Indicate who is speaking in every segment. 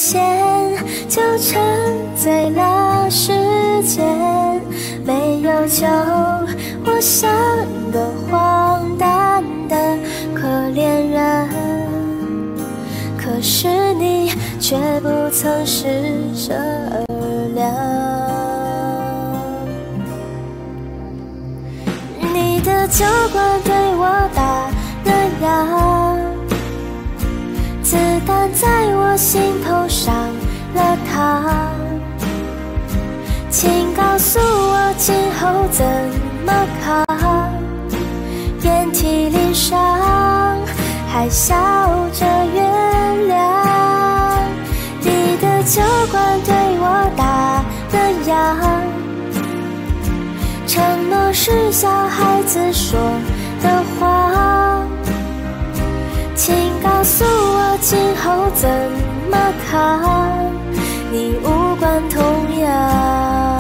Speaker 1: 线，就沉醉了时间。没有酒，我像个荒诞的可怜人，可是你却不曾施舍而凉。你的酒馆对我打了烊，子弹在我心头上了膛，请告诉我今后怎么扛？遍体鳞伤，还笑着原谅。你的酒馆对我打了烊，承诺是小孩子说的谎，请告诉我今后怎么扛？你无关痛痒。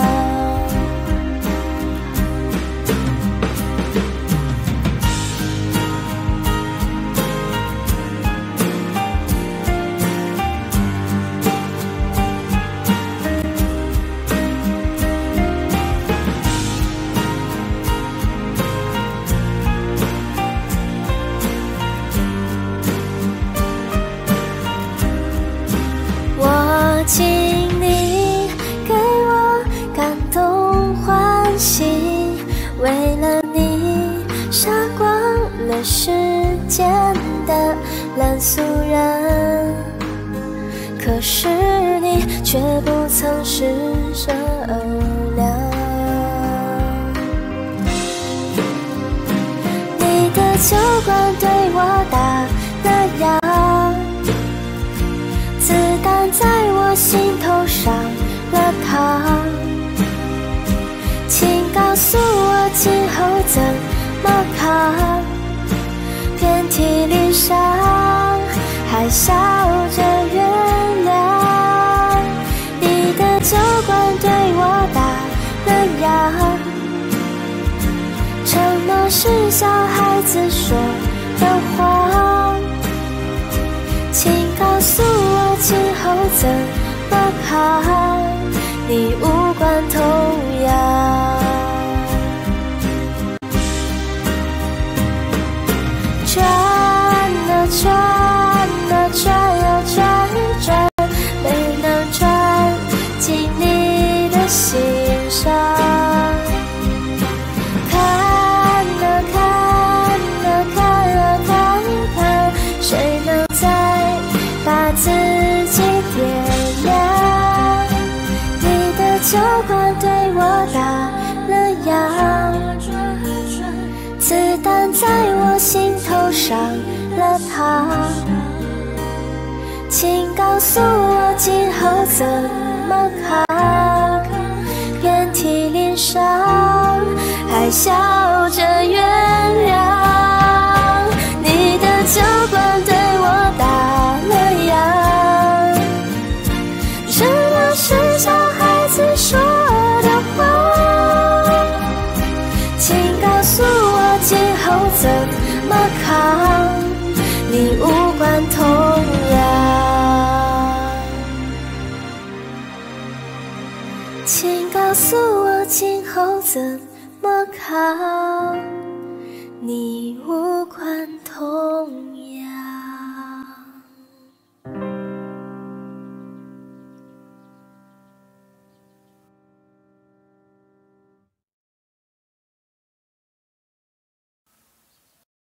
Speaker 1: 请你给我感动欢喜，为了你杀光了世间的烂俗人，可是你却不曾施舍而凉。你的酒馆对我打了烊，子弹在我心头上了膛，请告诉我今后怎么扛？遍体鳞伤，还笑着原谅。你的酒馆对我打了烊，承诺是小孩子说的谎，请告诉我今后怎么扛？你无关痛痒。转啊转啊转啊转转，没能转进你的心上。看啊看啊看啊看看，谁能再把自己点亮？你的酒馆对我打了烊，子弹在我心头上了膛，请告诉我今后怎么扛？遍体鳞伤，还笑着原谅。你的酒馆对我打了烊，承诺是小孩子说的话，请告诉我今后怎么扛？你无关痛痒。请告诉我今后怎么扛？你无关痛痒。